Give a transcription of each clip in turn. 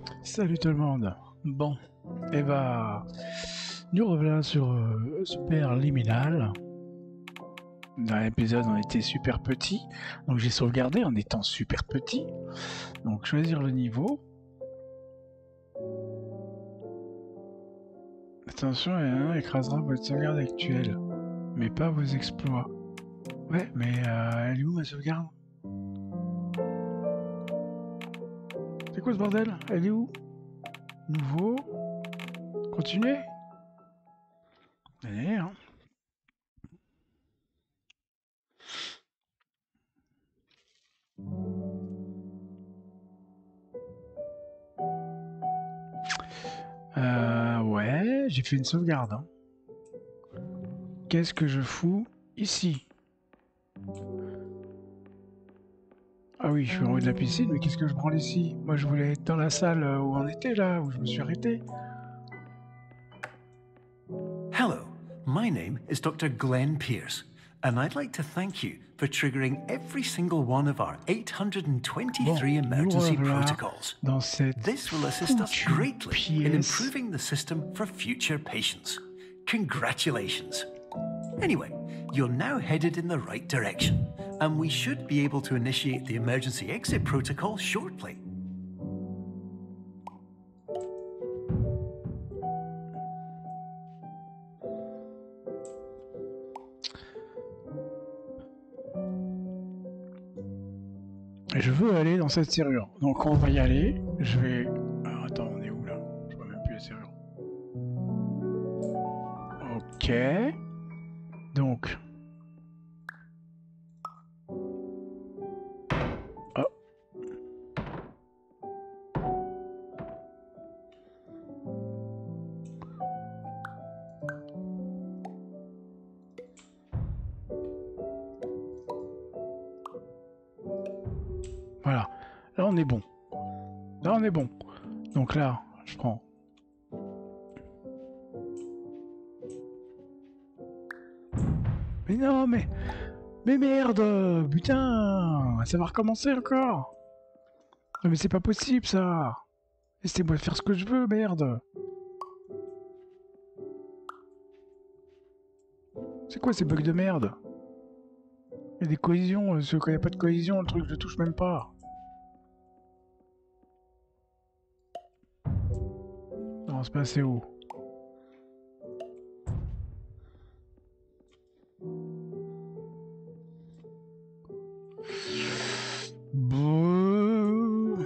Salut tout le monde. Bon, et bah, nous revoilà sur Super Liminal. Dans l'épisode, on était super petit, donc j'ai sauvegardé en étant super petit. Donc choisir le niveau. Attention, elle écrasera votre sauvegarde actuelle, mais pas vos exploits. Ouais, mais elle est où ma sauvegarde? C'est quoi ce bordel? Elle est où? Nouveau. Continuer? Allez, hein. Ouais, j'ai fait une sauvegarde. Hein. Qu'est-ce que je fous ici? Ah oui, je suis en haut de la piscine, mais qu'est-ce que je branle ici? Moi, je voulais être dans la salle où on était, là, où je me suis arrêté. Hello, my name is Dr. Glenn Pierce, and I'd like to thank you for triggering every single one of our 823 emergency protocols. Dans cette This will assist us greatly in pièce. improving the system for future patients. Congratulations. Anyway, you're now headed in the right direction, and we should be able to initiate the emergency exit protocol shortly. Je veux aller dans cette serrure. Donc on va y aller. Je vais... Alors, attends, on est où là? Je vois même plus la serrure. Ok. Donc... Oh. Voilà. Là on est bon. Là on est bon. Donc là, je prends... Mais non, mais... Mais merde! Putain! Ça va recommencer encore! Non mais c'est pas possible ça! Laissez-moi faire ce que je veux, merde! C'est quoi ces bugs de merde? Il y a des collisions, quand il n'y a pas de collision, le truc je le touche même pas. Non, c'est pas assez haut. Bouh.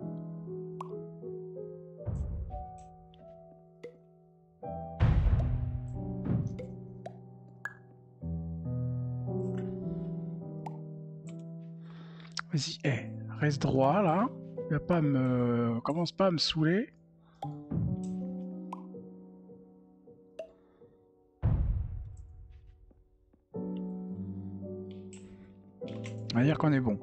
Vas-y, reste droit là. Va pas me... Commence pas à me saouler. On va dire qu'on est bon.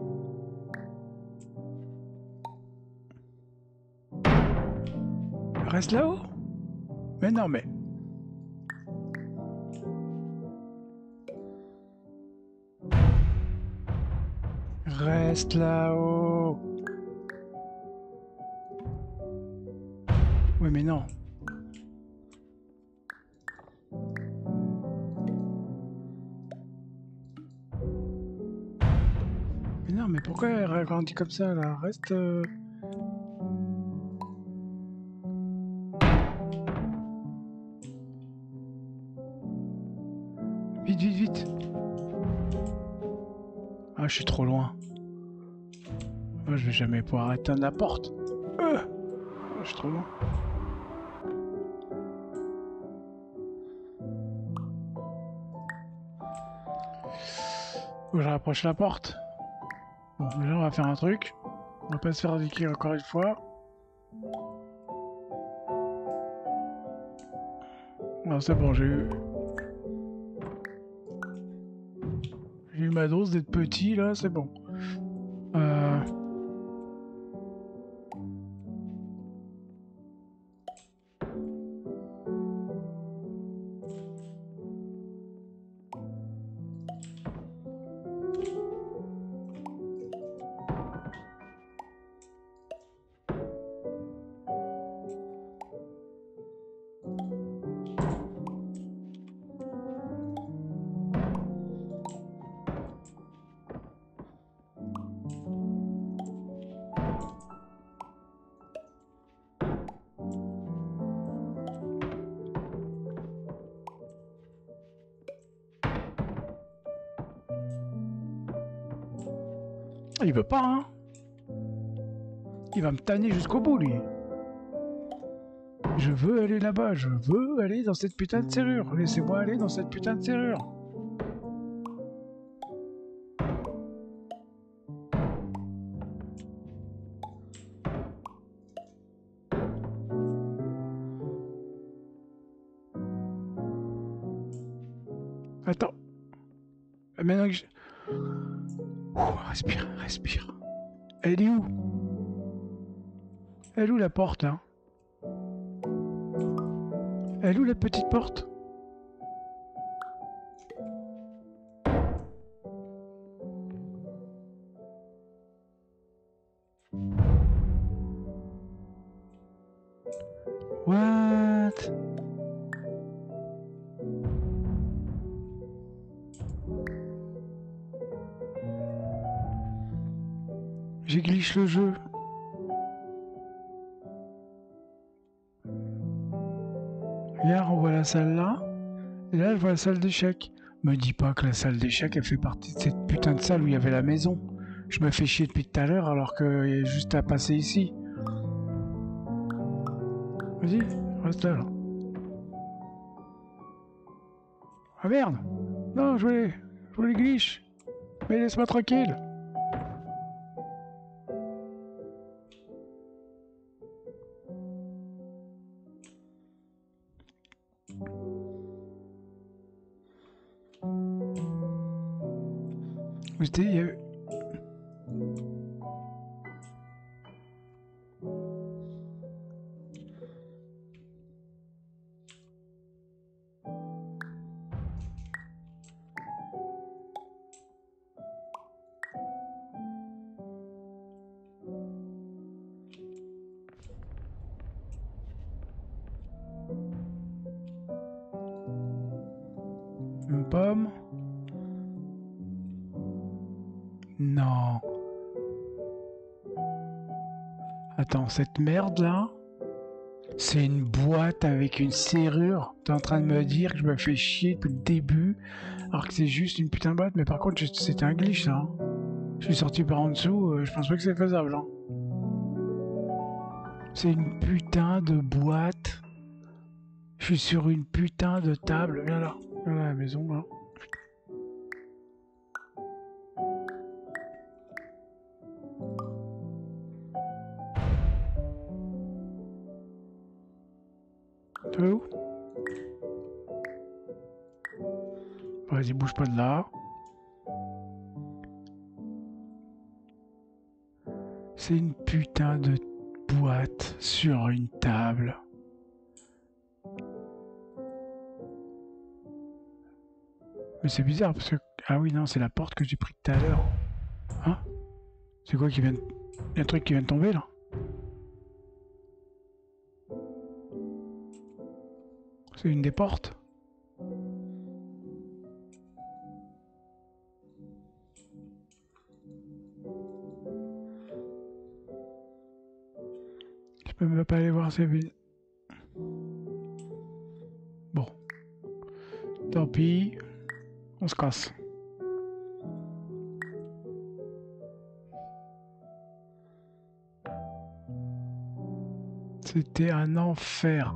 Reste là-haut? Mais non, mais... Reste là-haut. Oui, mais non. Mais non, mais pourquoi elle ralentit comme ça là? Reste... Vite, vite, vite. Ah, je suis trop loin. Moi, je vais jamais pouvoir atteindre la porte. Je suis trop loin. Faut que je rapproche la porte. Bon, déjà, on va faire un truc. On va pas se faire décrire encore une fois. Non, c'est bon, j'ai eu... J'ai eu ma dose d'être petit, là, c'est bon. Il veut pas, hein. Il va me tanner jusqu'au bout, lui. Je veux aller là-bas, je veux aller dans cette putain de serrure. Laissez-moi aller dans cette putain de serrure. Attends. Maintenant que je... Respire, respire. Elle est où? Elle est où la porte, là? Elle est où la petite porte? What? J'ai glitch le jeu. Regarde, on voit la salle là. Et là, je vois la salle d'échecs. Me dis pas que la salle d'échecs, elle fait partie de cette putain de salle où il y avait la maison. Je me fais chier depuis tout à l'heure alors qu'il y a juste à passer ici. Vas-y, reste là. Ah merde! Non, je voulais glitch. Mais laisse-moi tranquille. Il y avait... Une pomme. Non. Attends, cette merde là, c'est une boîte avec une serrure. T'es en train de me dire que je me fais chier depuis le début, alors que c'est juste une putain de boîte. Mais par contre, c'était un glitch ça. Hein. Je suis sorti par en dessous, je pense pas que c'est faisable. Hein. C'est une putain de boîte. Je suis sur une putain de table. Viens là, à la maison là. T'es où? Vas-y, bouge pas de là. C'est une putain de boîte sur une table. Mais c'est bizarre parce que... Ah oui, non, c'est la porte que j'ai pris tout à l'heure. Hein? C'est quoi qui vient de... Il y a un truc qui vient de tomber là? C'est une des portes? Je peux même pas aller voir ces... Bon. Tant pis. On se casse. C'était un enfer.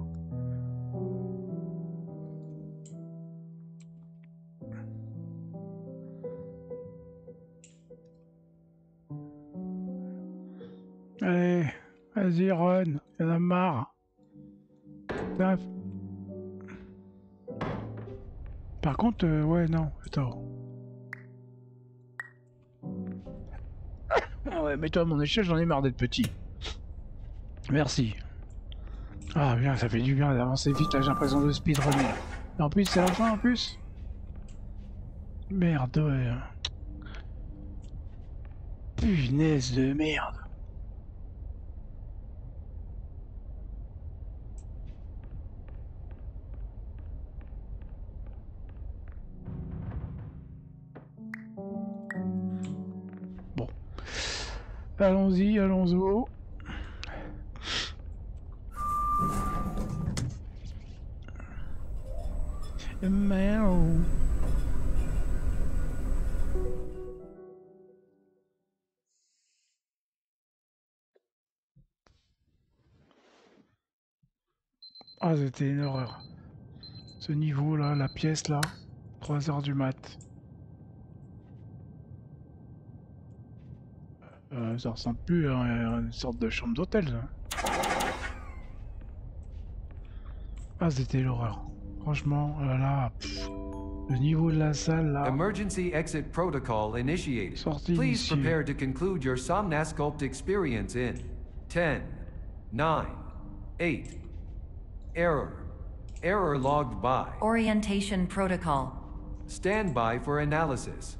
Allez, vas-y Ron, y'en a marre. Bref. Par contre, ouais, non, attends. Ah ouais, mets-toi à mon échelle, j'en ai marre d'être petit. Merci. Ah bien, ça fait du bien d'avancer vite, là j'ai l'impression de speedrunner. Et en plus, c'est la fin en plus. Merde, ouais. Punaise de merde. Bon. Allons-y, allons-y. Miaou. Ah, c'était une horreur. Ce niveau là, la pièce là, 3 heures du mat. Ça ressemble plus à une sorte de chambre d'hôtel. Ah, c'était l'horreur. Franchement, là, le niveau de la salle là. Emergency exit protocol initiated. Sortie Please initiée. prepare to conclude your Somnasculpt experience in 10, 9, 8. Error. Error logged by. Orientation protocol. Stand by for analysis.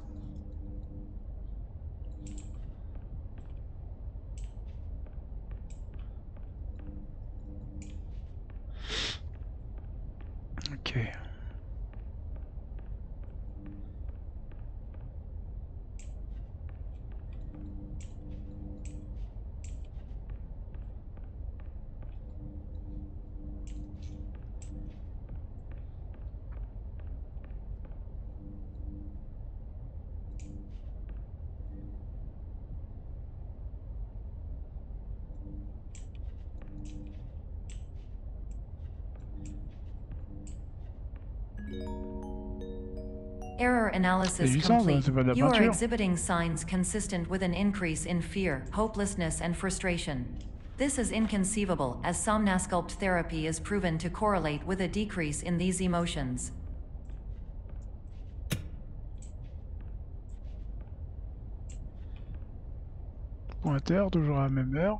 Ok. Error analysis C'est du sang, complete. c'est pas de la You are peinture. exhibiting signs consistent with an increase in fear, hopelessness, and frustration. This is inconceivable, as Somnasculpt therapy is proven to correlate with a decrease in these emotions. Pointeur, toujours à la même heure.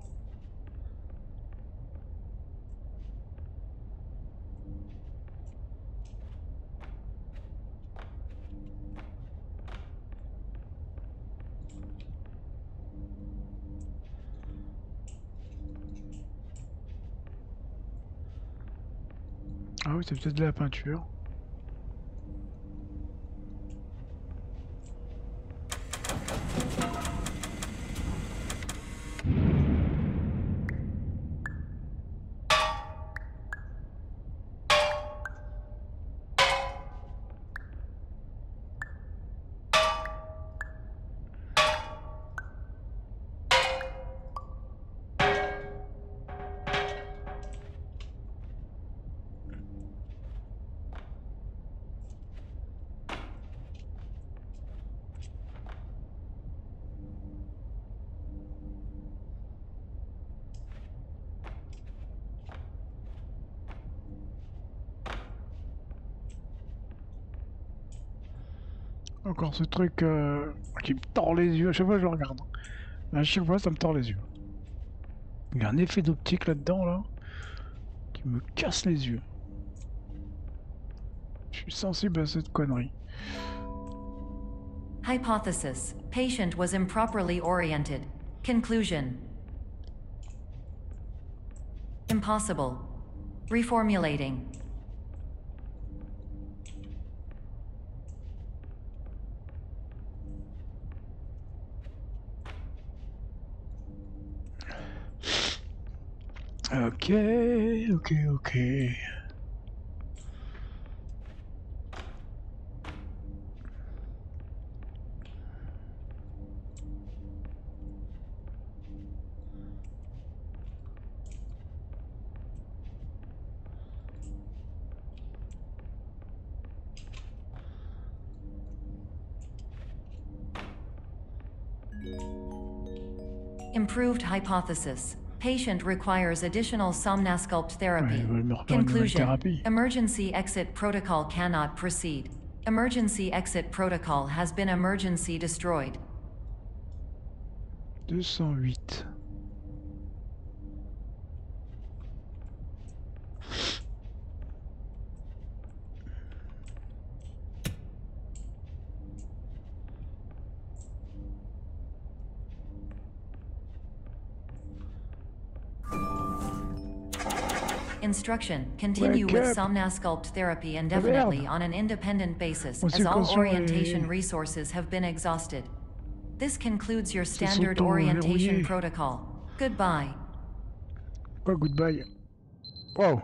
Ah oui, c'est peut-être de la peinture. Encore ce truc qui me tord les yeux à chaque fois que je regarde. À chaque fois, ça me tord les yeux. Il y a un effet d'optique là-dedans, là, qui me casse les yeux. Je suis sensible à cette connerie. Hypothesis. Patient was improperly oriented. Conclusion. Impossible. Reformulating. Ok, ok, ok. Improved hypothesis. Patient requires additional Somnasculpt therapy. Ouais, ils veulent me refaire une nouvelle Conclusion. thérapie. Emergency exit protocol cannot proceed. Emergency exit protocol has been emergency destroyed. 208. Instruction. Continue Wake with up. Somnasculpt therapy indefinitely Merde. on an independent basis, Mon as all circulation orientation est- resources have been exhausted. This concludes your C'est standard s'auto-verrouiller. orientation protocol. Goodbye. Quoi, goodbye. Wow.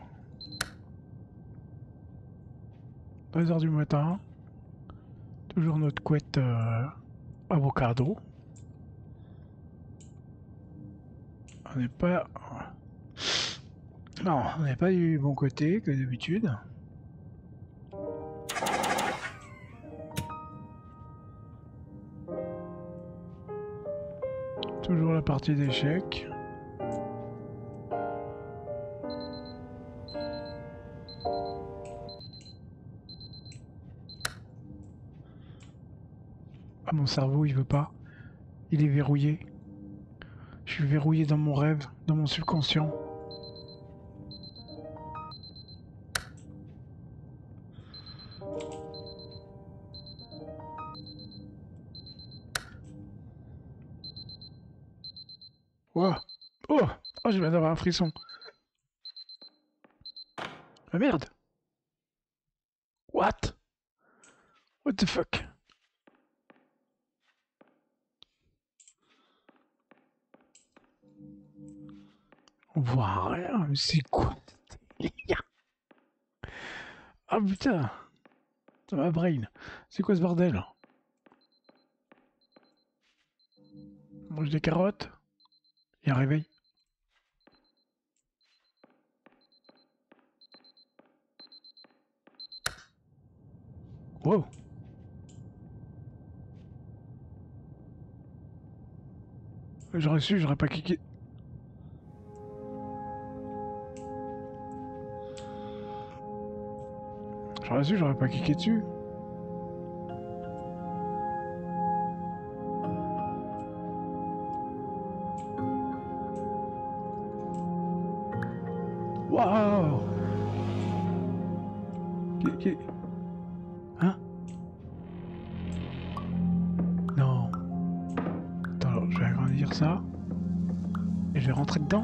3 heures du matin. Toujours notre couette avocado. On n'est pas Non, on n'est pas du bon côté que d'habitude. Toujours la partie d'échecs. Ah, mon cerveau, il veut pas. Il est verrouillé. Je suis verrouillé dans mon rêve, dans mon subconscient. Wow. Oh, oh, je viens d'avoir un frisson. Ah merde. What? What the fuck? On voit rien, mais c'est quoi? Ah putain, ça m'a brain. C'est quoi ce bordel? On mange des carottes? Il y a un réveil. Wow. J'aurais su, j'aurais pas cliqué. J'aurais su, j'aurais pas cliqué dessus. Waouh. Hein? Non. Attends, je vais agrandir ça. Et je vais rentrer dedans.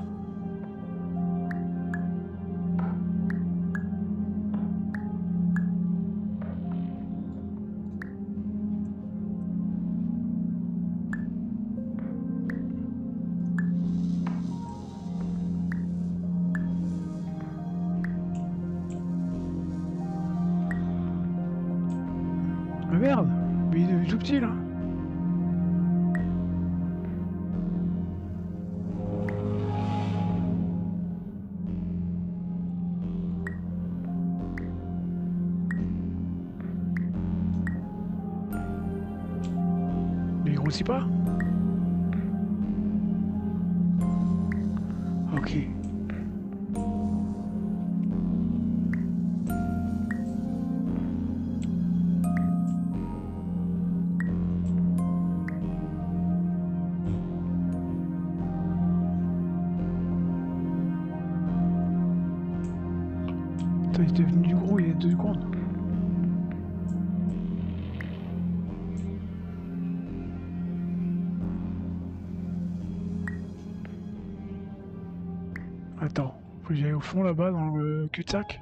Mais merde, mais il est devenu tout petit là. Mais il grossit pas. Ok. Attends, il est devenu gros il y a 2 secondes. Attends, faut que j'aille au fond là-bas dans le cul-de-sac.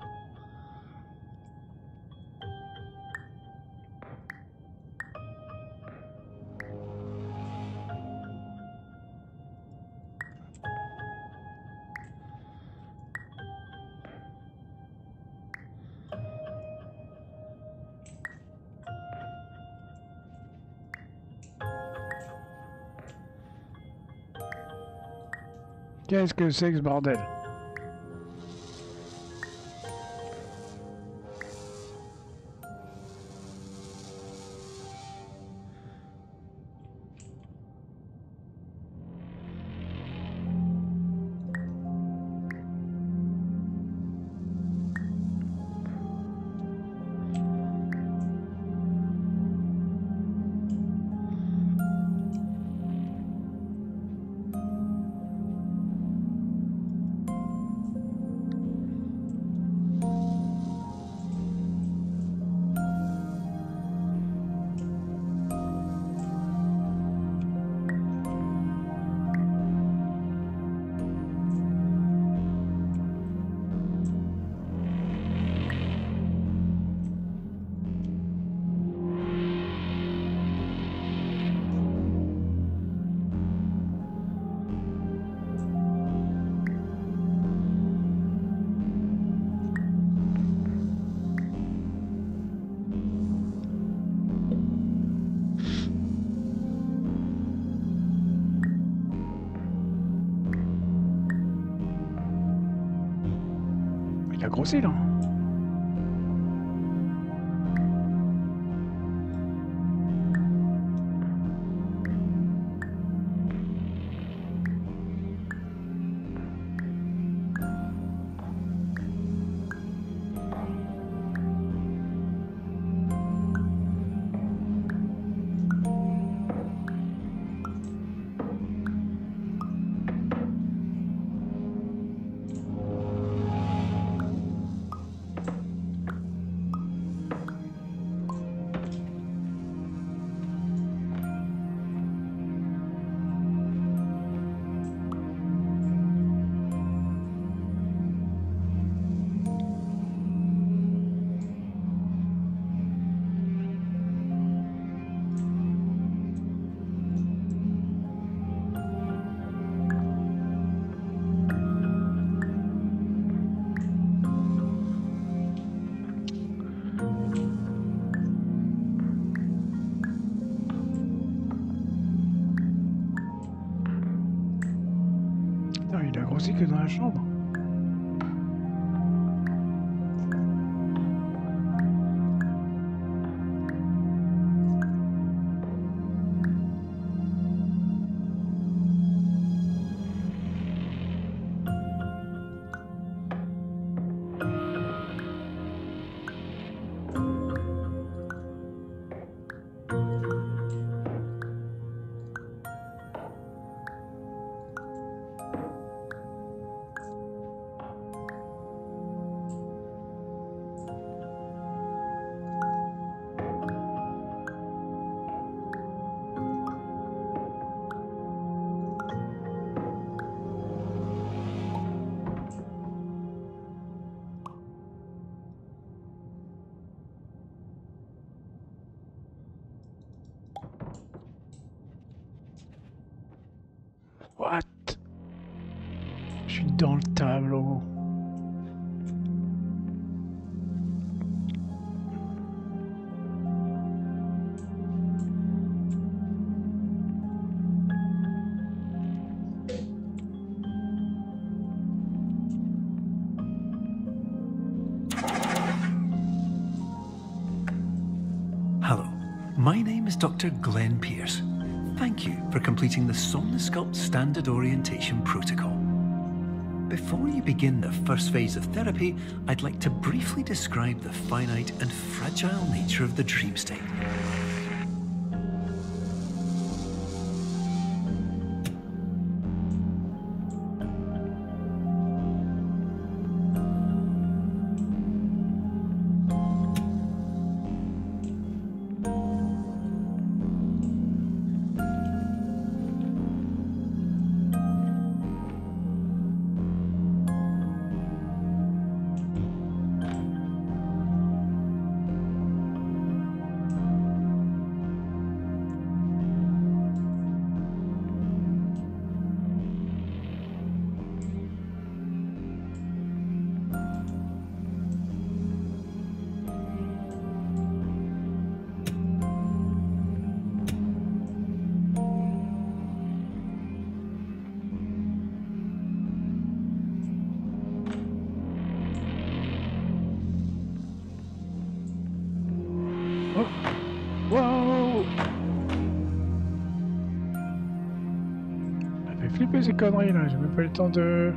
Qu'est-ce que c'est que ce bordel? Il a grossi là. Il a grossi que dans la chambre. What? Je suis dans le tableau. Hello, my name is Dr. Glenn Pierce. Thank you for completing the Somnosculpt Standard Orientation Protocol. Before you begin the first phase of therapy, I'd like to briefly describe the finite and fragile nature of the dream state. Oh. Wow. Ça fait flipper ces conneries là, j'ai même pas eu le temps de...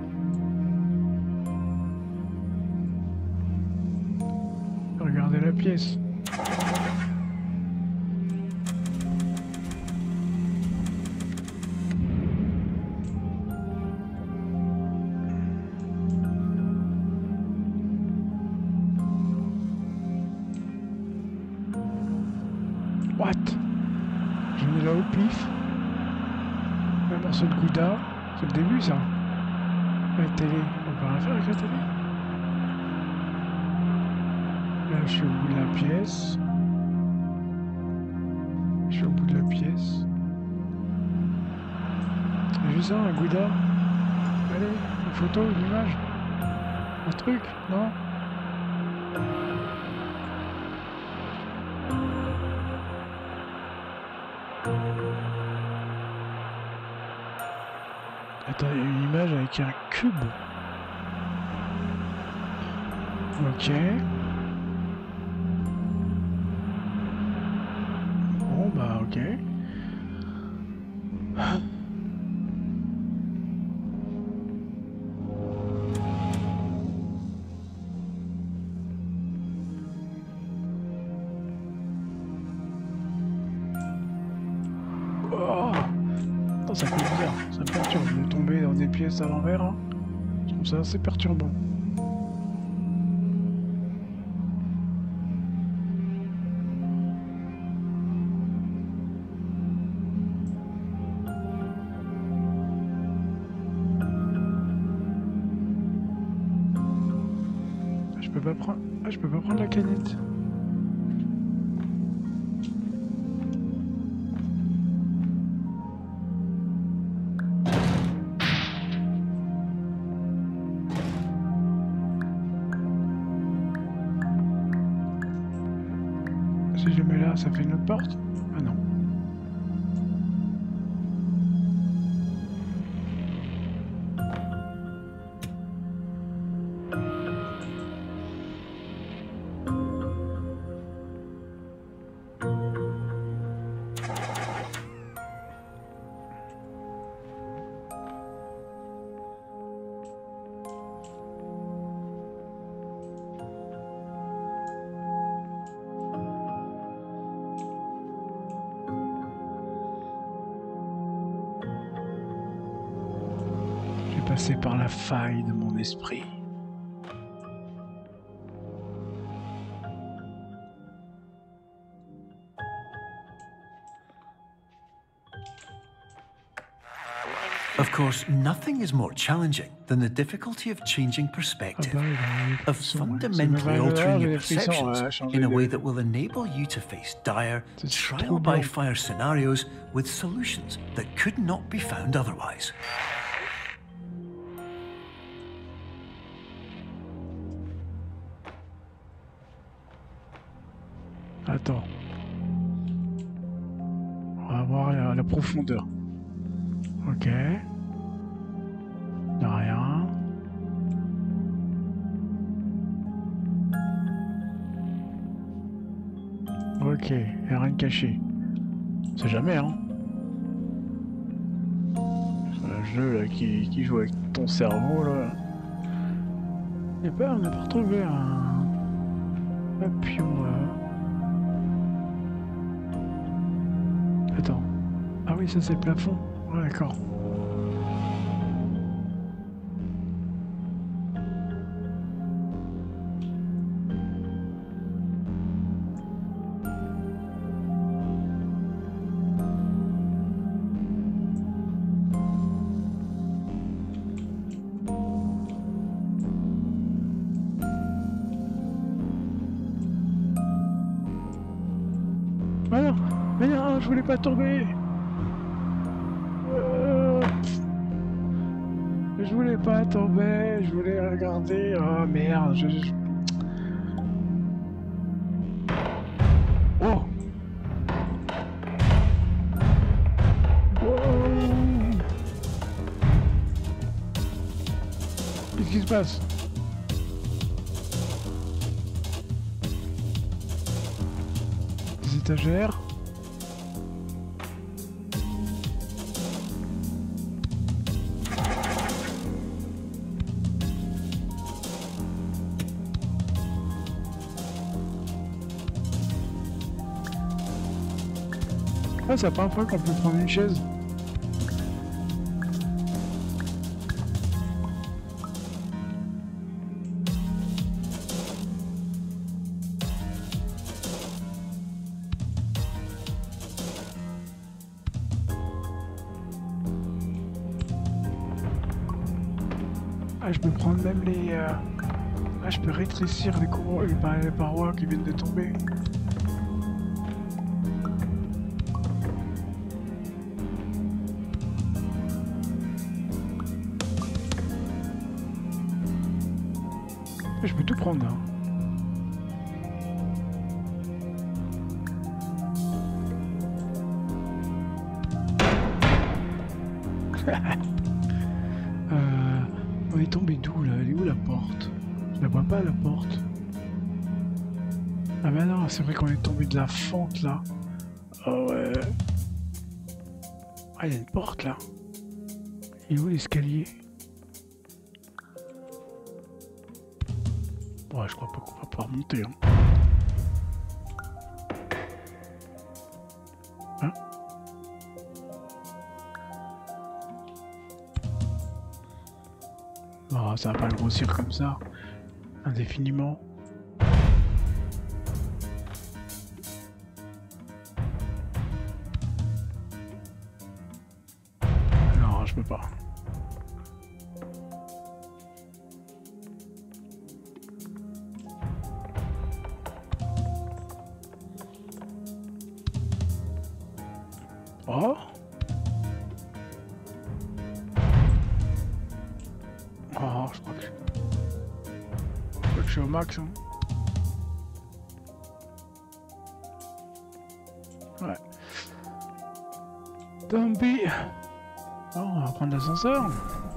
regarder la pièce. What? J'ai mis là au pif. Un morceau de Gouda. C'est le début ça. La télé. On peut rien faire avec la télé. Là je suis au bout de la pièce. Je suis au bout de la pièce. J'ai vu ça, un Gouda. Allez, une photo, une image. Un truc, non? Attends, il y a une image avec un cube. Ok. Bon bah ok. Oh, attends, ça fait bizarre, ça perturbe de tomber dans des pièces à l'envers. Hein. Je trouve ça assez perturbant. Je peux pas prendre. Ah, je peux pas prendre la canette. Si je le mets là, ça fait une autre porte? Ah non. Passer par la faille de mon esprit. Of course, nothing is more challenging than the difficulty of changing perspective, of fundamentally altering your perceptions in a way that will enable you to face dire, trial-by-fire scenarios with solutions that could not be found otherwise. Attends. On va voir la profondeur. Ok. Y'a rien. Ok, y'a rien de caché. C'est jamais, hein. C'est un jeu là qui joue avec ton cerveau là. Et pas, on n'a pas retrouvé un pion là. Attends. Ah oui, ça c'est le plafond. Ouais, d'accord. Mais non, je voulais pas tomber. Je voulais pas tomber, je voulais regarder. Oh merde, Oh. Qu'est-ce qui se passe? Des étagères. Ah, c'est la première fois qu'on peut prendre une chaise. Ah, je peux prendre même les... Ah, je peux rétrécir les parois qui viennent de tomber. Je peux tout prendre là. On est tombé d'où là? Elle est où la porte? Je la vois pas la porte. Ah bah non, c'est vrai qu'on est tombé de la fente là. Oh ouais. Ah, il y a une porte là. Et où l'escalier? Ouais, je crois pas qu'on va pouvoir monter. Hein. Hein? Oh, ça va pas le grossir comme ça. Indéfiniment. Non, je peux pas. Oh. Oh, je crois que je suis au max. Hein. Ouais. Tant pis. Oh, on va prendre l'ascenseur.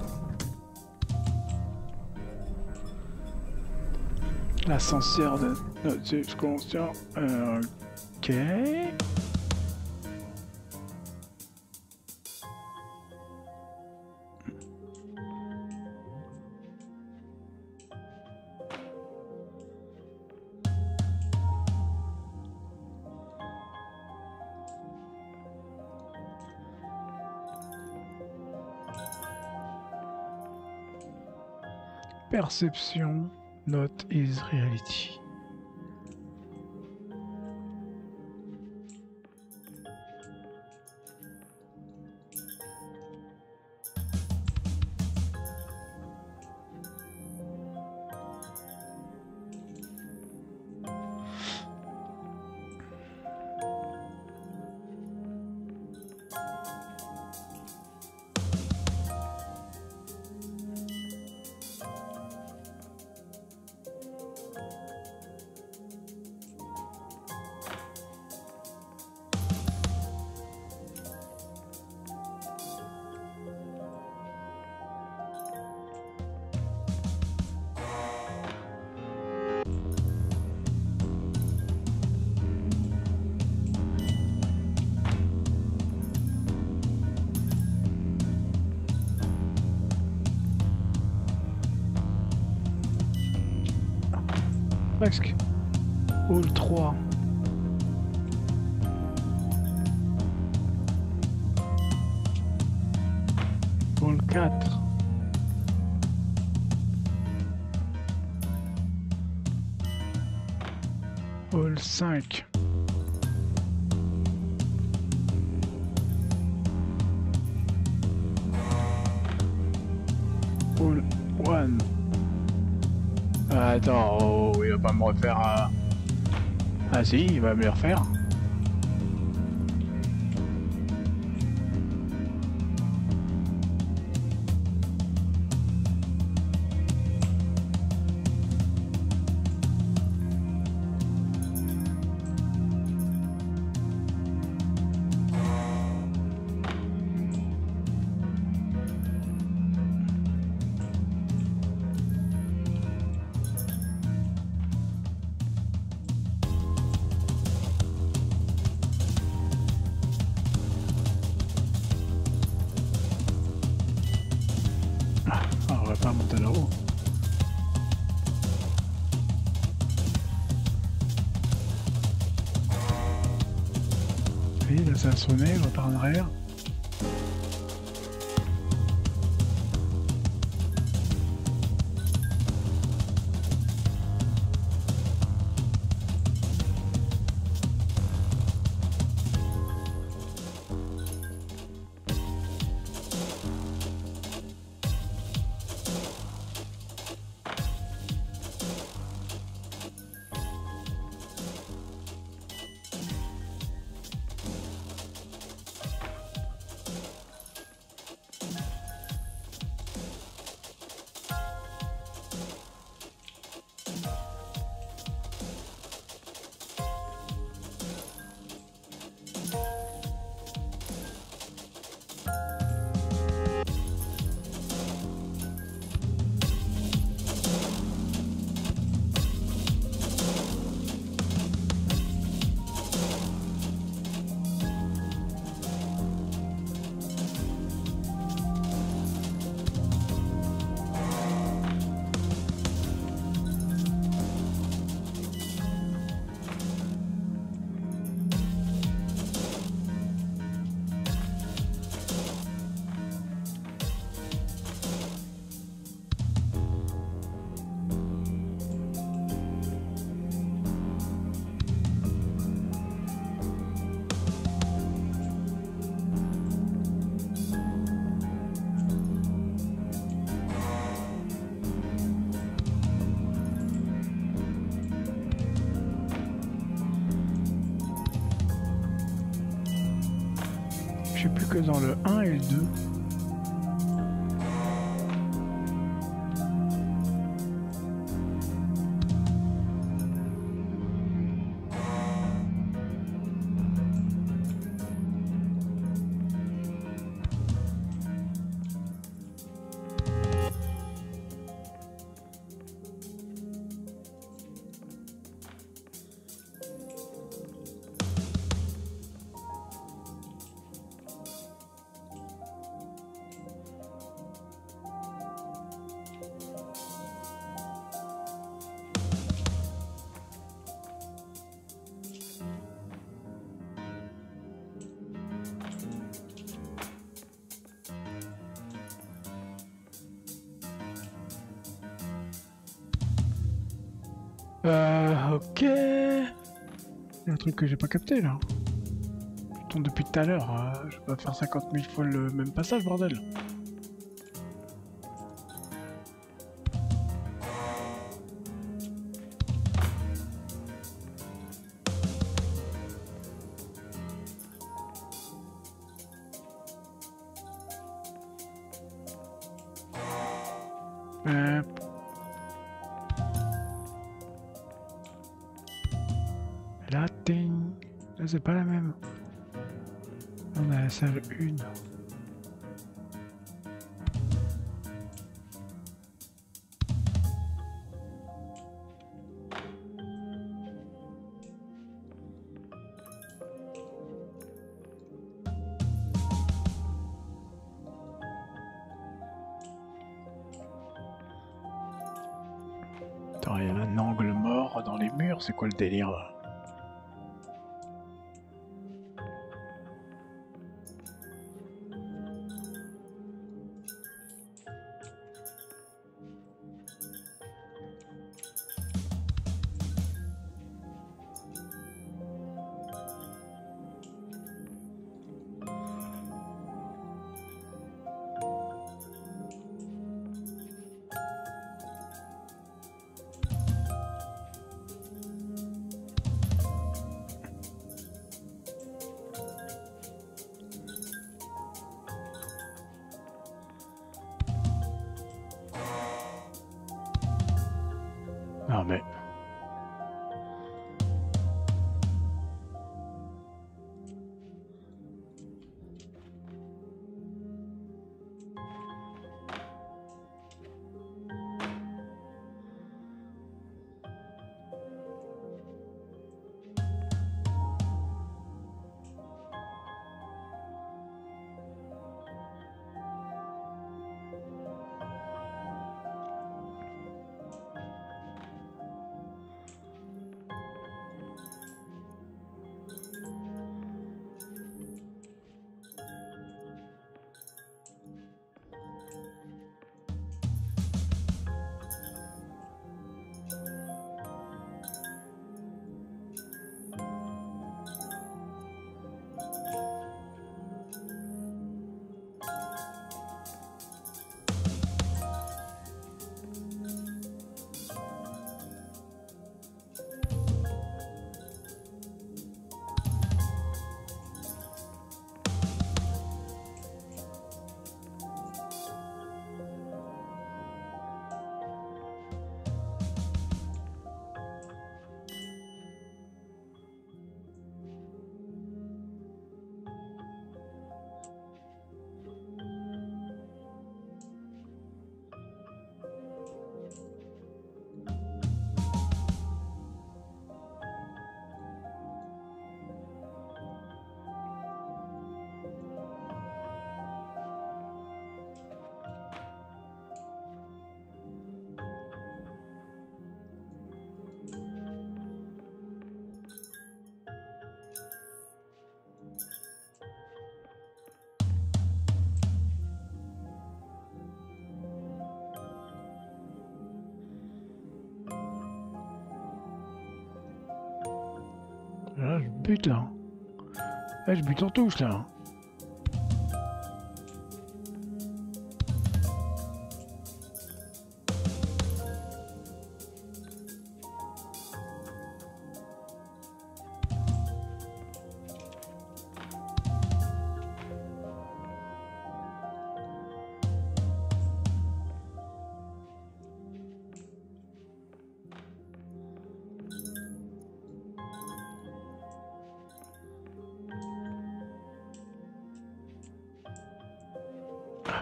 L'ascenseur de notre subconscient. Ok. Perception, not is reality. Presque. Hall 3. Hall 4. Hall 5. Hall 1. Attends, oh, il va pas me refaire un... Ah si, il va me le refaire. On va pas monter là-haut. Oui, là ça a sonné, on va par en arrière. suis plus que dans le 1 et le 2. Ok. Il y a un truc que j'ai pas capté là. Je tourne depuis tout à l'heure. Je vais pas faire 50 000 fois le même passage, bordel. Là, ting. Là, c'est pas la même. On a la salle 1. Attends, il y a un angle mort dans les murs, c'est quoi le délire là? Non mais... Là, je bute là. Là, je bute en touche là.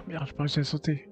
Merde, j'ai pas réussi à sauter.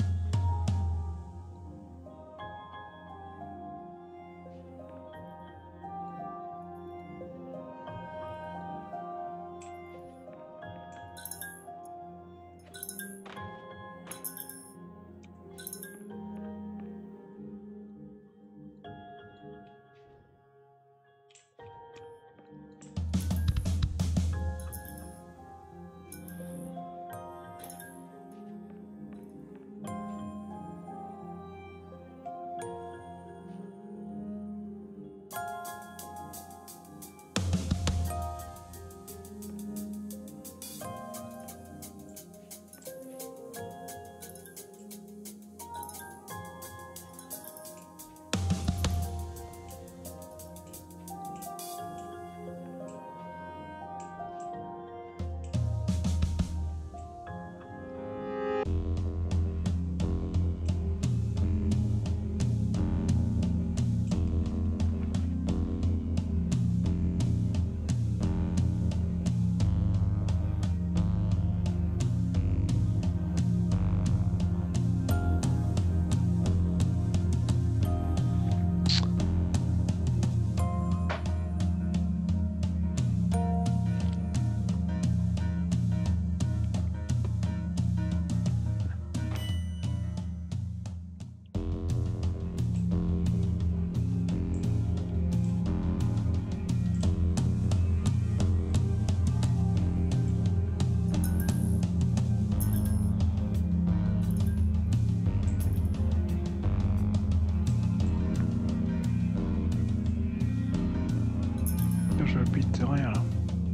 Je pite rien là.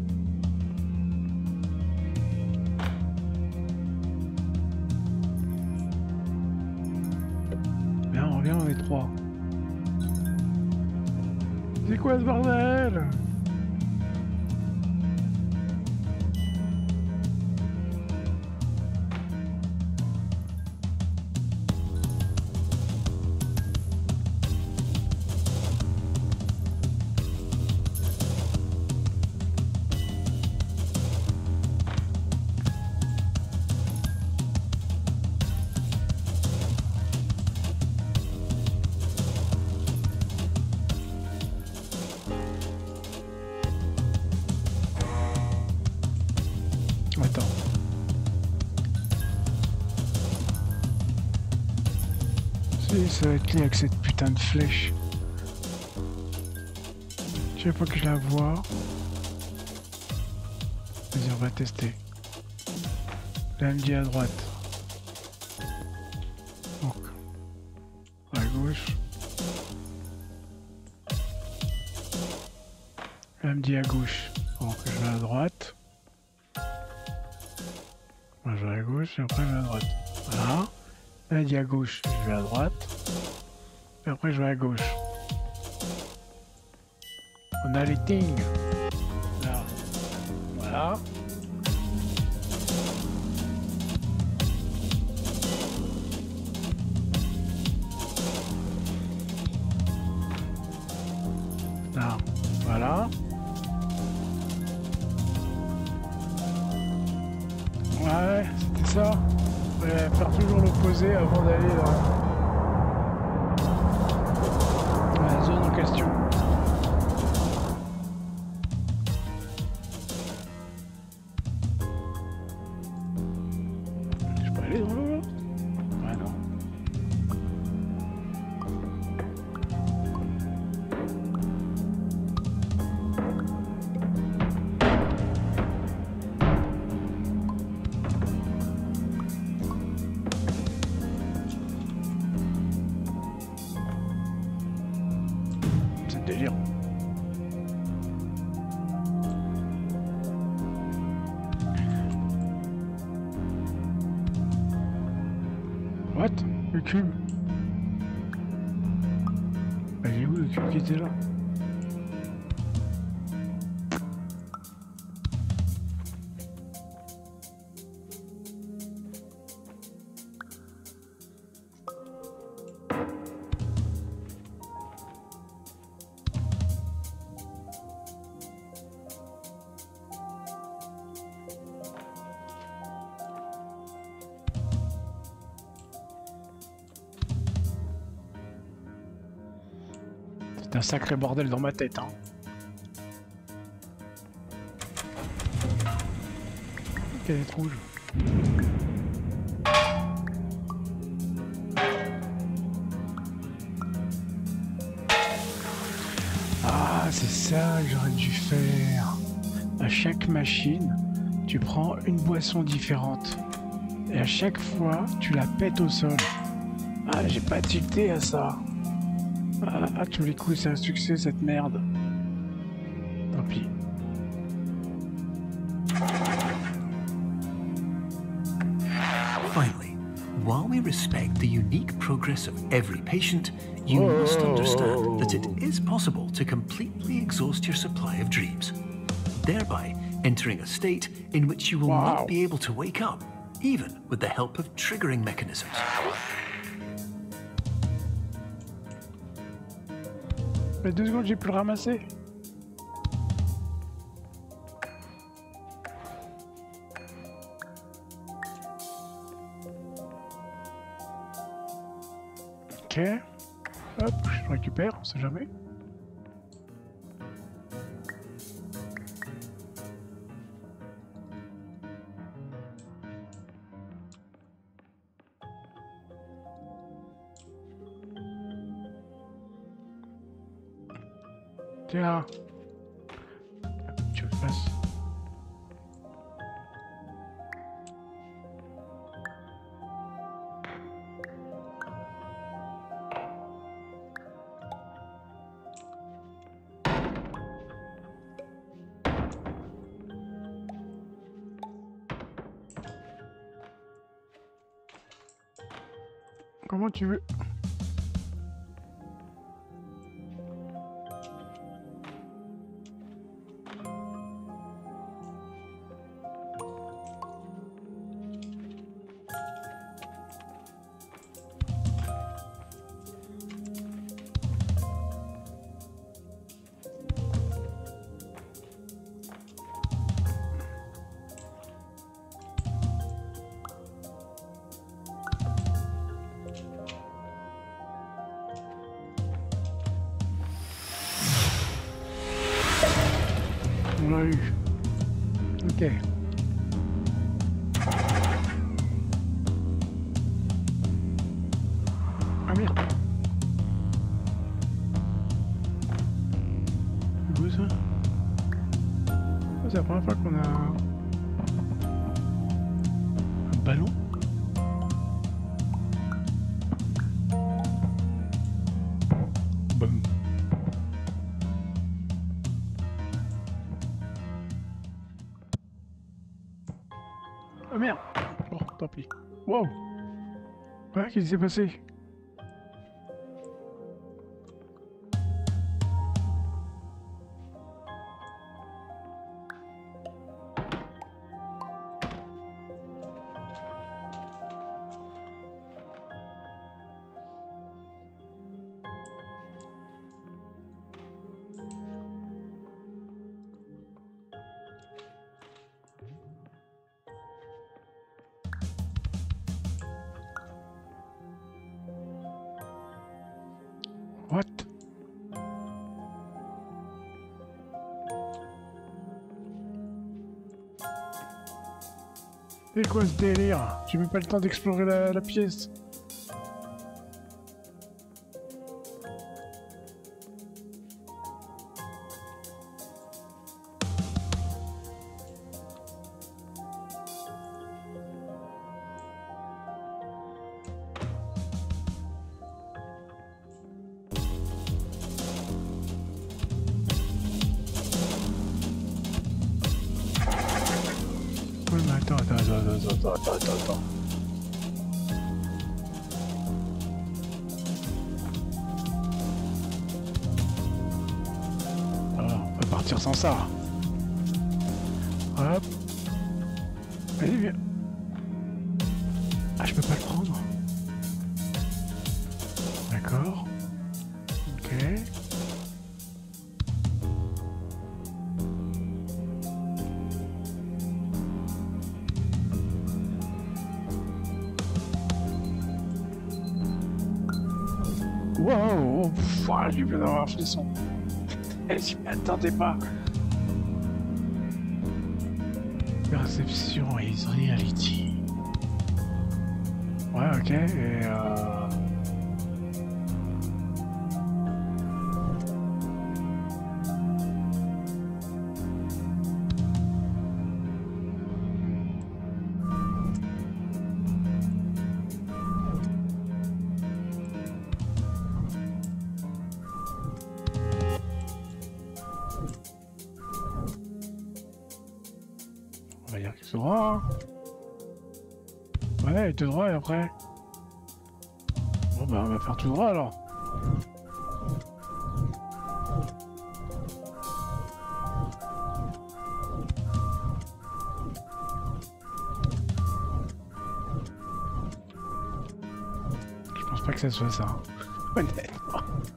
Bien, on revient dans les trois. C'est quoi ce bordel? Attends. Si, ça va être lié avec cette putain de flèche. Chaque fois que je la vois... Vas-y, on va tester. Là, elle me dit à droite. Donc, à gauche. Là, elle me dit à gauche. Donc, je vais à droite. Moi, je vais à gauche et après, je vais à droite. Voilà. Là, elle dit à gauche, je vais à droite. Et après, je vais à gauche. On a les things. Là. Voilà. Là. Voilà. Ouais, c'était ça. Ouais, faire toujours l'opposé avant d'aller dans la zone en question. Je peux aller dans l'eau là? Ouais, non. Délire. What? Le cube? Bah, il est où le cube qui était là? un sacré bordel dans ma tête, hein. Canette rouge. Ah, c'est ça que j'aurais dû faire. À chaque machine, tu prends une boisson différente. Et à chaque fois, tu la pètes au sol. Ah, j'ai pas tilté à ça. Ah, tous les coups, c'est un succès cette merde. Tant pis. Finally, while we respect the unique progress of every patient, you must understand that it is possible to completely exhaust your supply of dreams, thereby entering a state in which you will not be able to wake up, even with the help of triggering mechanisms. Mais 2 secondes, j'ai pu le ramasser. Ok. Hop, je le récupère, on sait jamais. Tiens. Tu le fasses. Comment tu veux? On l'a eu. Ok. Ah merde. C'est beau ça. C'est la première fois qu'on a un ballon. Boum. Oh merde. Bon, tant pis. Wow. Ouais, qu'est-ce qui s'est passé? What? C'est quoi ce délire? J'ai même pas le temps d'explorer la pièce. Oui, mais attends. Alors, on peut partir sans ça. Hop. Allez, viens. Ah, je peux pas le prendre. D'accord. Ok. Wow, je viens d'avoir un frisson. Je m'y attendais pas. Perception is reality. Ouais, ok, et on va dire qu'il se droit. Ouais, tout droit et après. Bon bah on va faire tout droit alors. Je pense pas que ça soit ça. Honnêtement.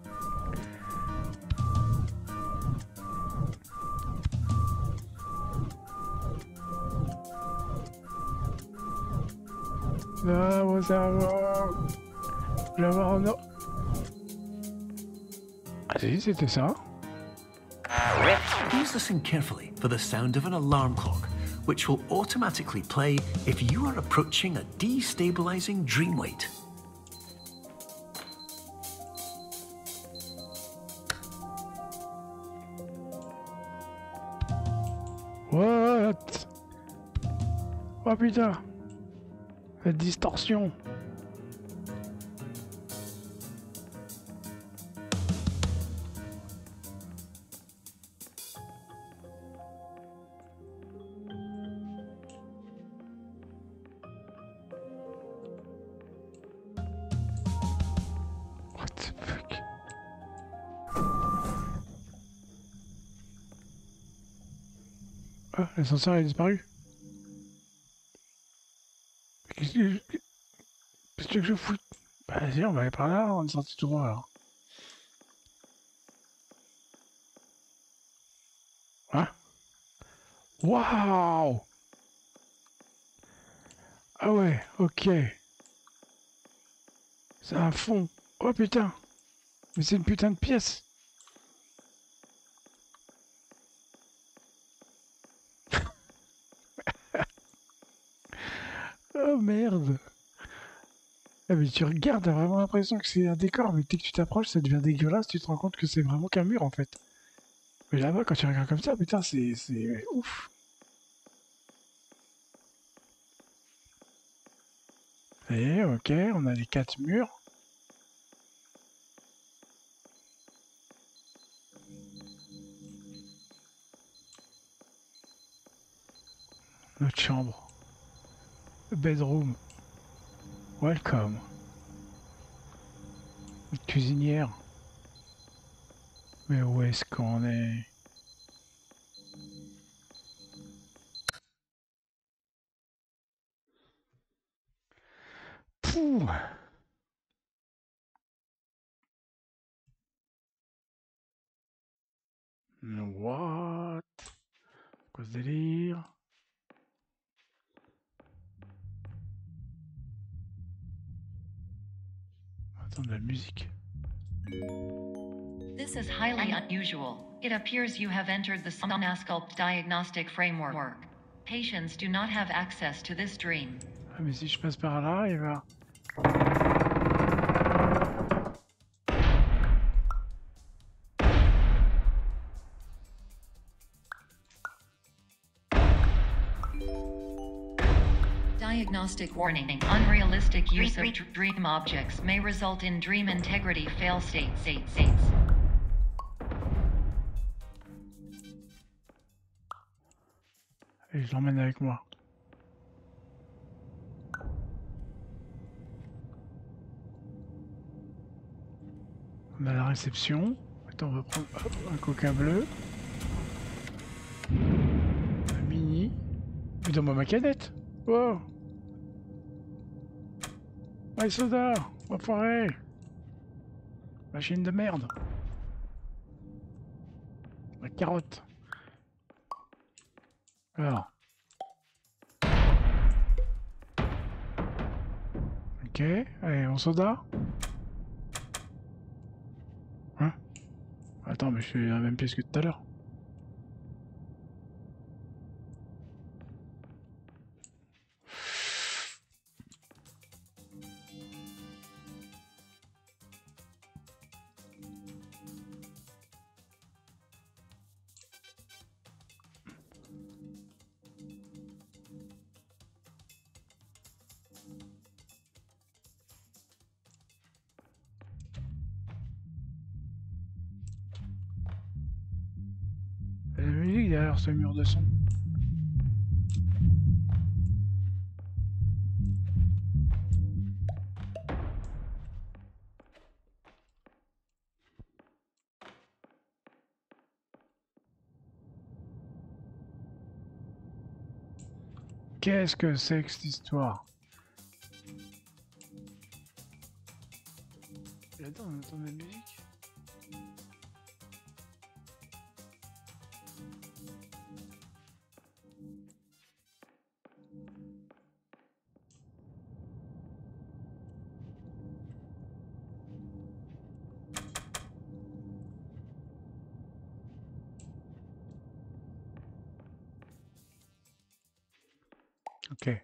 Ah, mon cerveau. Je vais avoir un... Ah si, c'était ça. Please listen carefully for the sound of an alarm clock, which will automatically play if you are approaching a destabilizing dream weight. What? Oh putain. La distorsion. What the fuck? Ah, l'ascenseur a disparu. Qu'est-ce que je fous? Bah vas-y, on va aller par là, on est sorti tout droit alors. Hein? Waouh! Ah ouais, ok. C'est un fond. Oh putain! Mais c'est une putain de pièce! Oh merde! Ah mais tu regardes, t'as vraiment l'impression que c'est un décor, mais dès que tu t'approches, ça devient dégueulasse, tu te rends compte que c'est vraiment qu'un mur en fait. Mais là-bas, quand tu regardes comme ça, putain, c'est ouf! Et ok, on a les 4 murs. Notre chambre. Bedroom. Welcome. Une cuisinière. Mais où est-ce qu'on est? Pouh! What? Quoi ce délire? Attends, de la musique. This is highly unusual. It appears you have entered the Somnasculpt diagnostic framework. Patients do not have access to this dream. Ah mais si je passe par là, il va... Diagnostic warning. Unrealistic use of dream objects may result in dream integrity fail states. Et je l'emmène avec moi. On a la réception. Attends, on va prendre un coca bleu. Un mini. Putain, moi ma canette. Oh. Ouais, soda. Enfoiré. Machine de merde. La carotte. Alors. Ok, allez, on soda. Attends, mais je suis à la même pièce que tout à l'heure. La musique derrière ce mur de son. Qu'est-ce que c'est que cette histoire? Attends, on entend de la musique? Ok.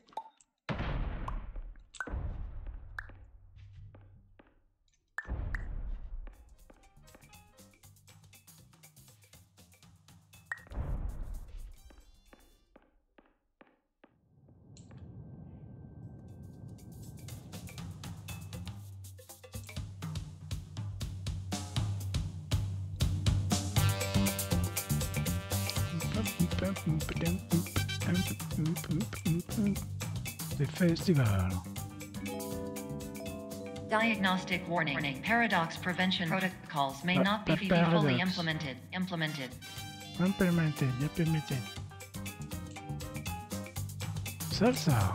Des festivals. Diagnostic warning. Paradox prevention protocols may not be fully Paradox. implemented. Implemented. Salsa.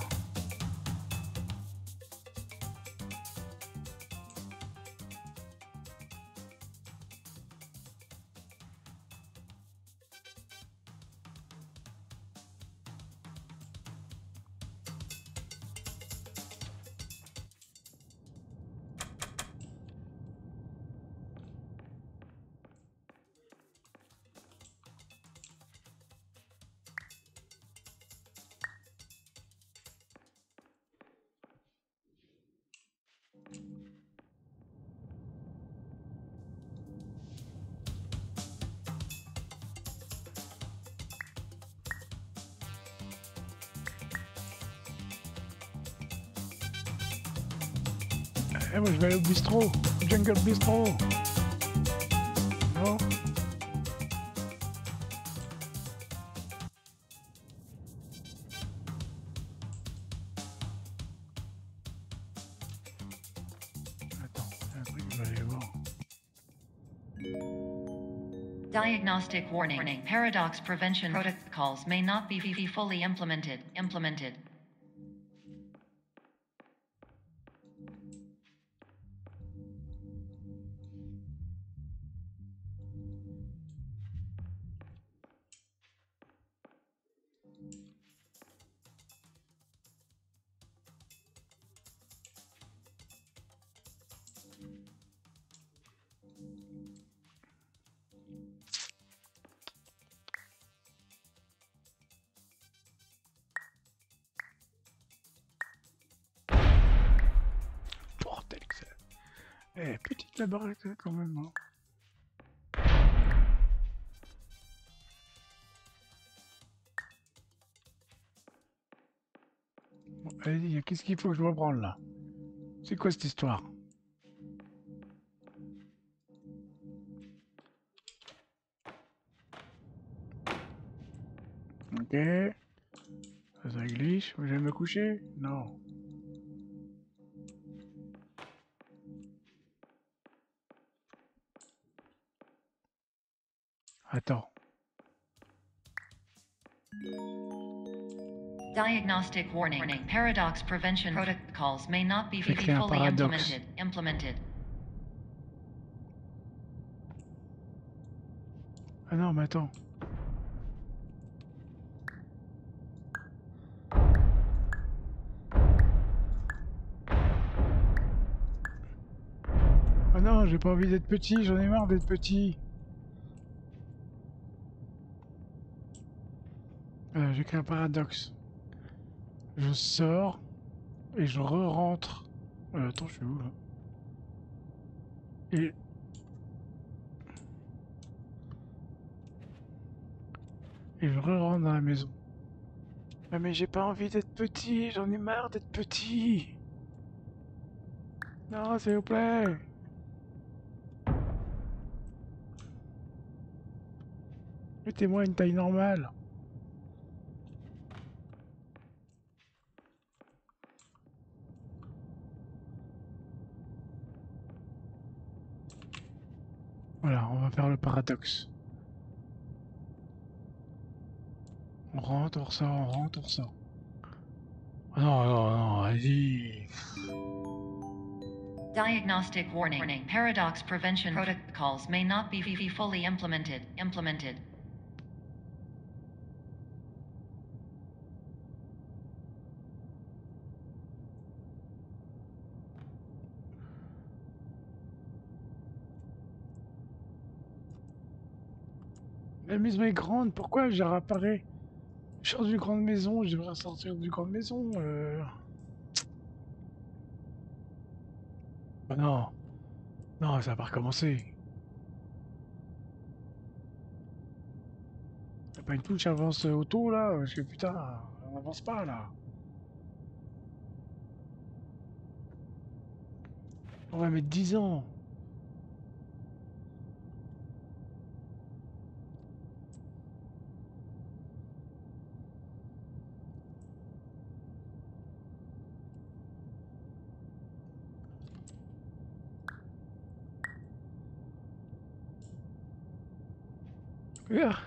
Eh, moi je vais aller au bistrot. Jungle Bistro. Non? Attends, il y a un truc que je vais aller voir. Diagnostic warning. Paradox prevention protocols may not be fully implemented. Bordel que c'est. Eh, petite la baraque quand même. Hein. Bon, allez-y, qu'est-ce qu'il faut que je reprends là? C'est quoi cette histoire? Ok. Ça glitch. Je vais me coucher? Non. Attends. Diagnostic warning. Paradox prevention protocols may not be Écrit un fully paradoxe. implemented. Ah non, mais attends. Ah non, j'ai pas envie d'être petit, j'en ai marre d'être petit. J'ai créé un paradoxe. Je sors et je re-rentre. Attends, je suis où là? Et je re-rentre dans la maison. Ah, mais j'ai pas envie d'être petit, j'en ai marre d'être petit. Non, s'il vous plaît. Mettez-moi une taille normale. Voilà, on va faire le paradoxe. On rentre, on ressort, on rentre, on ressort. Non, non, non, vas-y. Diagnostic warning. Paradox prevention protocols may not be fully implemented. La maison est grande, pourquoi j'ai réapparu? Je sors d'une grande maison, je devrais sortir d'une grande maison. Oh non, non, ça va pas recommencer. Y'a pas une touche avance auto là? Parce que putain, on avance pas là. On va mettre 10 ans. Regarde.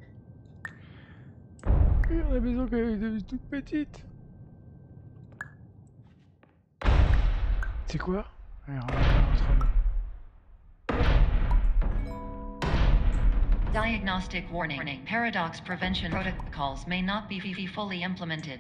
Regarde la maison quand elle est devenue toute petite. C'est quoi? Alors, Diagnostic warning. Paradox prevention protocols may not be fully implemented.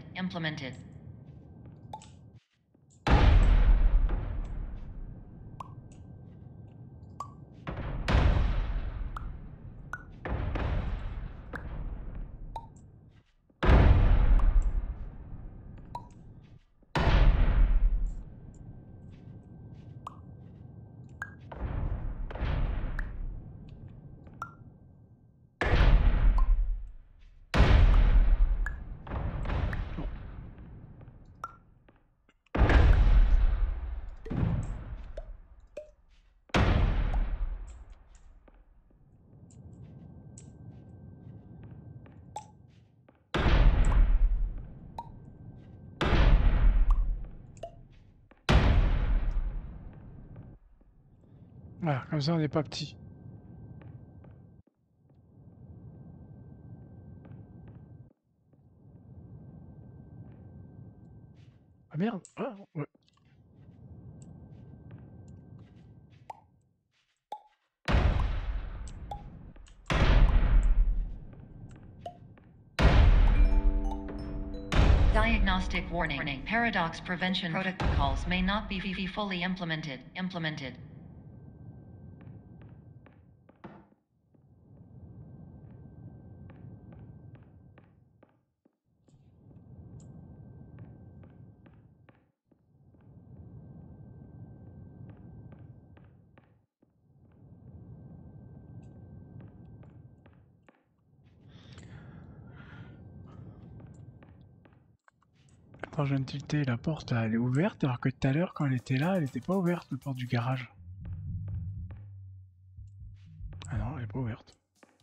voilà, comme ça on n'est pas petit. Ah merde, ah, ouais. Diagnostic warning. Paradox prevention protocols may not be fully implemented. Attends, je viens de tilter, la porte là, elle est ouverte alors que tout à l'heure quand elle était là, elle était pas ouverte, la porte du garage. Ah non, elle est pas ouverte.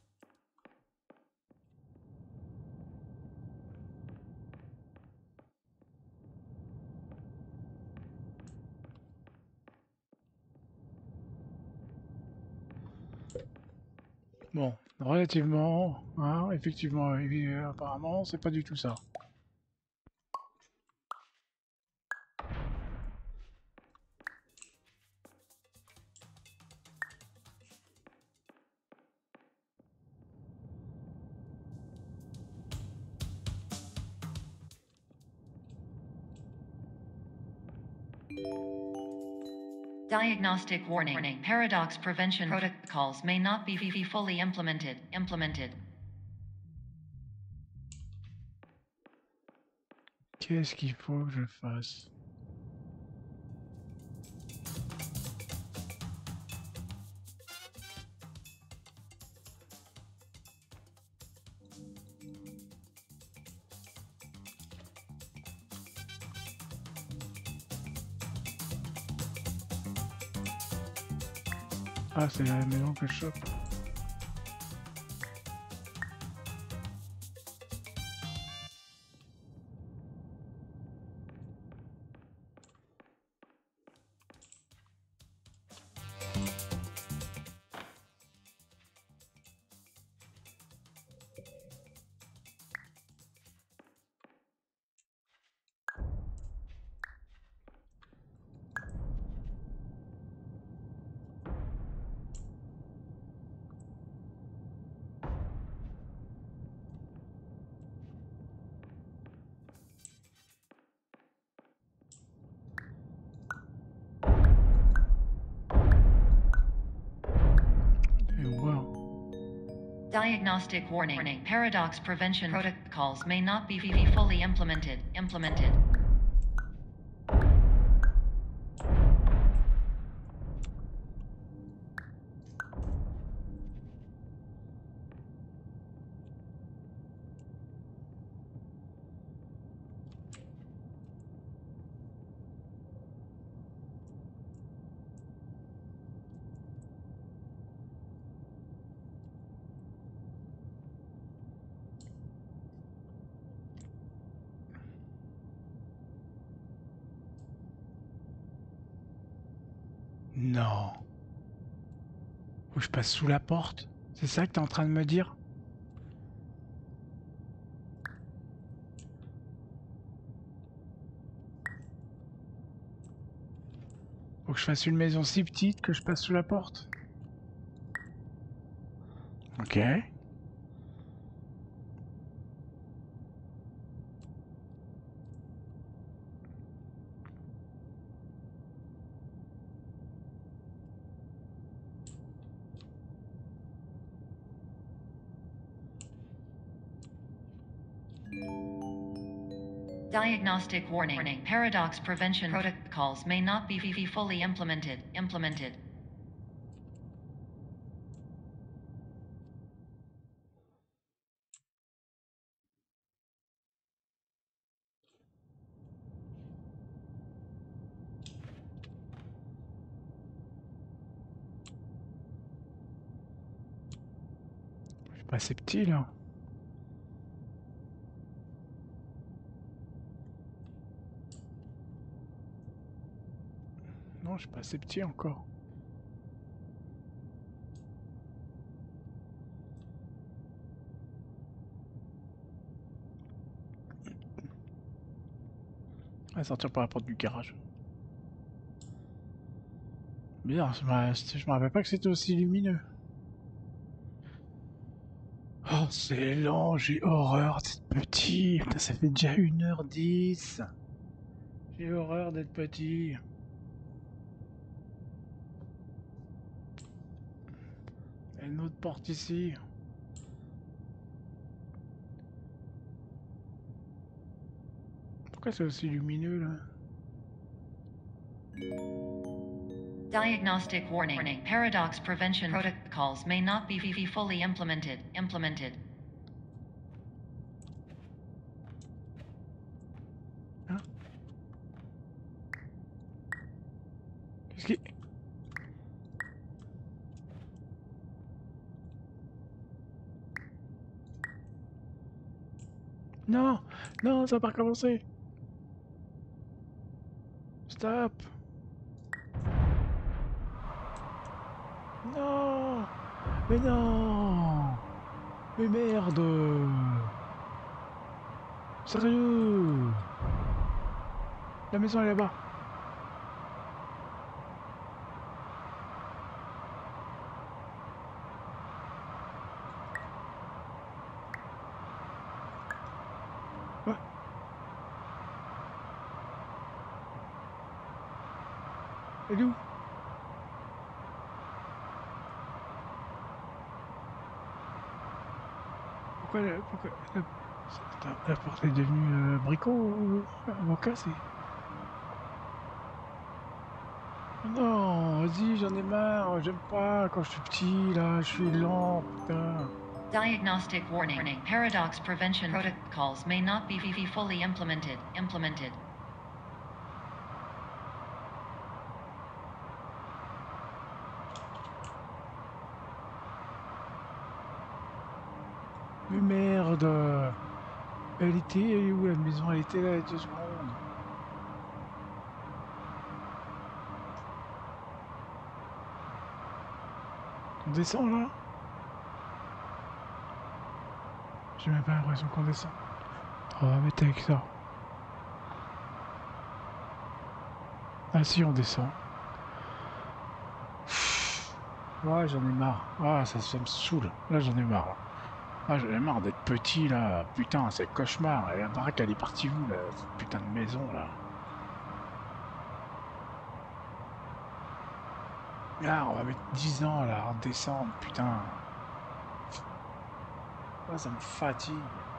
Bon, relativement, hein, effectivement, apparemment, c'est pas du tout ça. Diagnostic warning. Paradox prevention protocols may not be fully implemented. Qu'est-ce qu'il faut que je fasse? Ah, c'est la maison que je chope. Diagnostic warning. Paradox prevention protocols may not be fully implemented. Non. Faut que je passe sous la porte? C'est ça que t'es en train de me dire? Faut que je fasse une maison si petite que je passe sous la porte? Ok. Diagnostic warning. Paradox prevention protocols may not be fully implemented. C'est pas assez petit là. Non, je suis pas assez petit encore. On va sortir par la porte du garage. Bizarre, je me rappelle pas que c'était aussi lumineux. Oh, c'est lent, j'ai horreur d'être petit. Putain, ça fait déjà 1h10. J'ai horreur d'être petit. Il y a une autre porte ici. Pourquoi c'est aussi lumineux là? Diagnostic warning. Paradox prevention protocols may not be fully implemented. Hein? Qu'est-ce qui... Non! Non, ça va pas recommencer! Stop! Non! Mais non! Mais merde! Sérieux? La maison est là-bas. Quoi? Elle est où? Pourquoi La porte est devenue bricot, avocat, c'est... Non, vas-y, j'en ai marre, j'aime pas quand je suis petit, là, je suis lent, putain. Diagnostic warning. Paradox prevention protocols may not be fully implemented. Mais merde. Elle est où la maison? Elle était là il y a 2 secondes. On descend là? J'ai même pas l'impression qu'on descend. On va mettre avec ça. Ah si, on descend. Ouais, j'en ai marre. Ah, ça me saoule. Là, j'en ai marre. Là. Ah, j'en ai marre d'être petit, là. Putain, c'est cauchemar. Et la baraque, elle est partie où, là? Cette putain de maison, là. Ah, on va mettre 10 ans, là, en descendre, putain. Ah, ça me fatigue.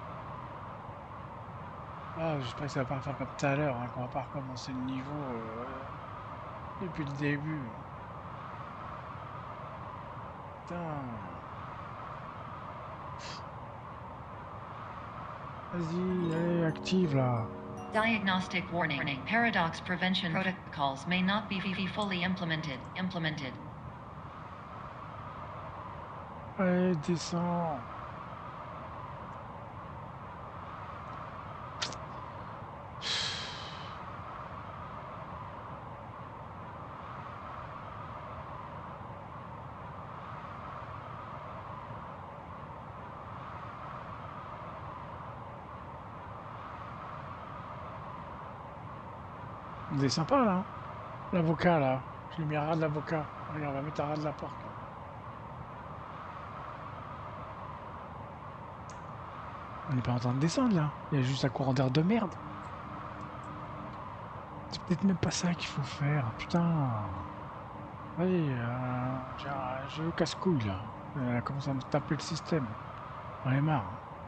Ah, j'espère que ça va pas faire comme tout à l'heure, hein, qu'on va pas recommencer le niveau depuis le début. Putain. Vas-y, allez, active là. Diagnostic warning. Paradox prevention protocols may not be fully implemented. Allez, descends. On descend pas là. L'avocat là. Je l'ai mis à ras de l'avocat. Regarde, on va mettre à ras de la porte là. On n'est pas en train de descendre là. Il y a juste un courant d'air de merde. C'est peut-être même pas ça qu'il faut faire. Putain. Allez, j'ai un jeu casse-couille là. Elle commence à me taper le système. On est marre.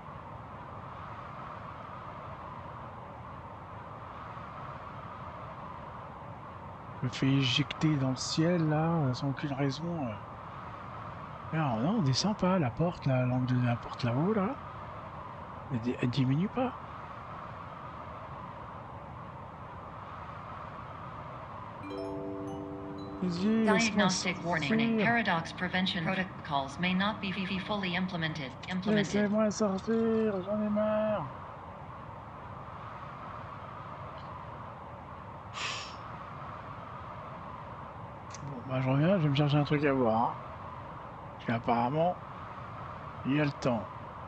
Je me fais éjecter dans le ciel là, sans aucune raison. Alors, non, on descend pas. La porte, là, l'angle de la porte là-haut là. Elle diminue pas. Diagnostic warning. Paradox prevention protocols may not be fully implemented. Laissez-moi sortir, j'en ai marre. Bon, bah je reviens, je vais me chercher un truc à voir. Hein. Parce qu'apparemment, il y a le temps.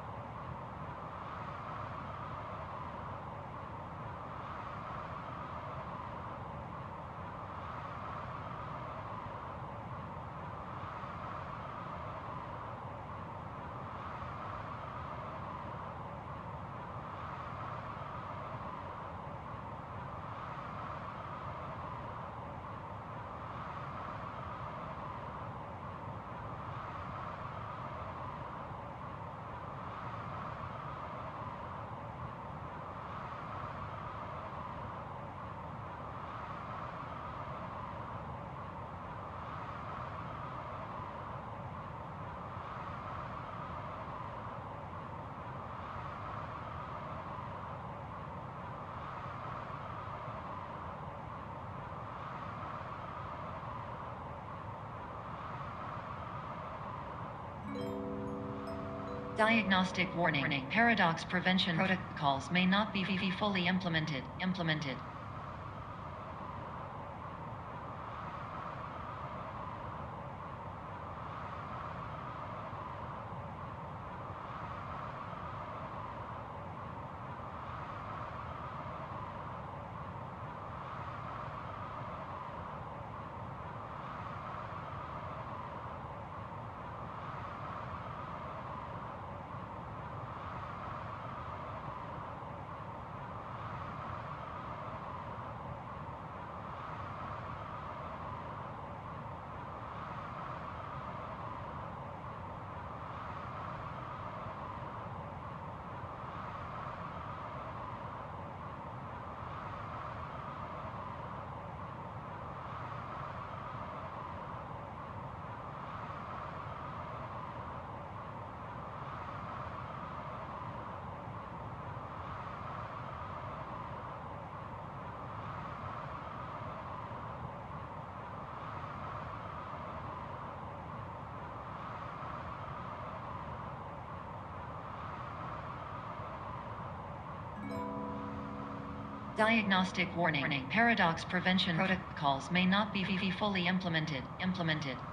Diagnostic warning. Paradox prevention protocols may not be fully implemented. Diagnostic warning. Paradox prevention protocols may not be fully implemented.